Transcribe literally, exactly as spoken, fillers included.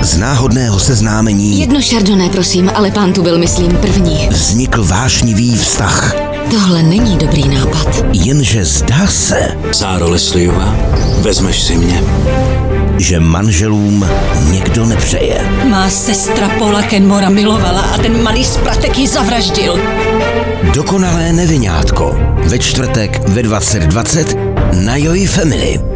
Z náhodného seznámení Jedno šardoné, prosím, ale pán tu byl, myslím, první. vznikl vášnivý vztah. Tohle není dobrý nápad. Jenže zdá se, Sáro Lesliová, vezmeš si mě? že manželům někdo nepřeje. Má sestra Paula Kenmora milovala a ten malý spratek ji zavraždil. Dokonalé neviňátko. Ve čtvrtek ve dvacet dvacet na Joy Family.